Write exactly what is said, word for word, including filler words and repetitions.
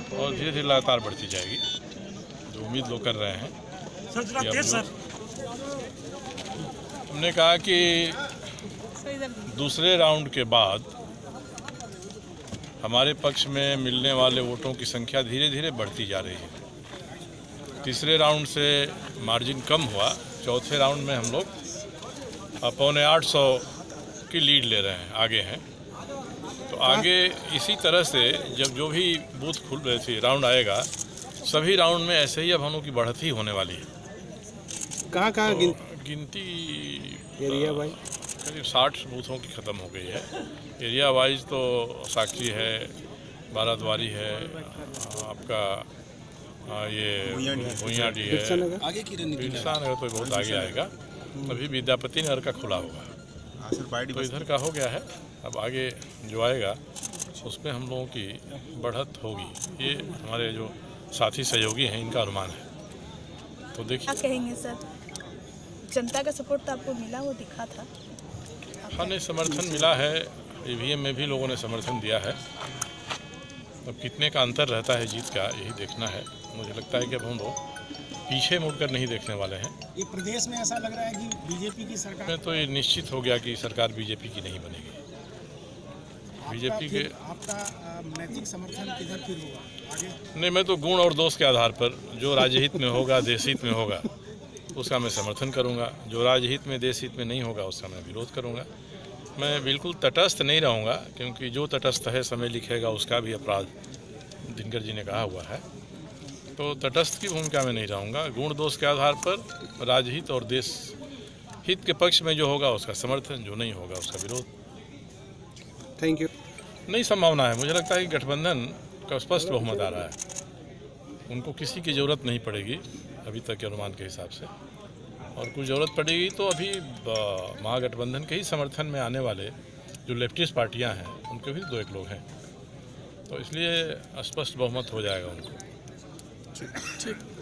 और धीरे धीरे लगातार बढ़ती जाएगी। जो उम्मीद लोग कर रहे हैं कि सर हमने कहा कि दूसरे राउंड के बाद हमारे पक्ष में मिलने वाले वोटों की संख्या धीरे धीरे बढ़ती जा रही है। तीसरे राउंड से मार्जिन कम हुआ, चौथे राउंड में हम लोग पौने आठ सौ की लीड ले रहे हैं, आगे हैं। तो आगे इसी तरह से जब जो भी बूथ खुल रहे थे राउंड आएगा, सभी राउंड में ऐसे ही अब हम लोग की बढ़ती होने वाली है। कहाँ कहाँ तो गिन... गिनती एरिया वाइज करीब साठ बूथों की ख़त्म हो गई है। एरिया वाइज तो साक्षी है, बाराद्वारी है, आपका ये भुइयाडी है, बिरसा नगर तो बहुत आगे आएगा। अभी विद्यापति नगर का खुला होगा, तो इधर का हो गया है। अब आगे जो आएगा उसमें हम लोगों की बढ़त होगी, ये हमारे जो साथी सहयोगी हैं इनका अनुमान है। तो देखिए, क्या कहेंगे सर, जनता का सपोर्ट तो आपको मिला, वो दिखा था। हाँ, नहीं समर्थन मिला है, ईवीएम में भी लोगों ने समर्थन दिया है। अब कितने का अंतर रहता है जीत का, यही देखना है। मुझे लगता है कि अब हम लोग पीछे मुड़कर नहीं देखने वाले हैं। ये प्रदेश में ऐसा लग रहा है कि बीजेपी की सरकार में तो ये निश्चित हो गया कि सरकार बीजेपी की नहीं बनेगी। बीजेपी के आपका नैतिक समर्थन किधर फिर होगा आगे? नहीं, मैं तो गुण और दोष के आधार पर जो राज्यहित में होगा, देशहित में होगा, उसका मैं समर्थन करूंगा। जो राज्यहित में, देशहित में नहीं होगा, उसका मैं विरोध करूंगा। मैं बिल्कुल तटस्थ नहीं रहूंगा, क्योंकि जो तटस्थ है समय लिखेगा उसका भी अपराध, दिनकर जी ने कहा हुआ है। तो तटस्थ की भूमिका में नहीं रहूंगा। गुण दोष के आधार पर राज्यहित और देश हित के पक्ष में जो होगा उसका समर्थन, जो नहीं होगा उसका विरोध। Thank you. नहीं संभावना है, मुझे लगता है कि गठबंधन का स्पष्ट बहुमत आ रहा है। उनको किसी की ज़रूरत नहीं पड़ेगी अभी तक के अनुमान के हिसाब से, और कुछ ज़रूरत पड़ेगी तो अभी महागठबंधन के ही समर्थन में आने वाले जो लेफ्टिस्ट पार्टियां हैं उनके भी दो एक लोग हैं, तो इसलिए स्पष्ट बहुमत हो जाएगा उनको। ठीक ठीक।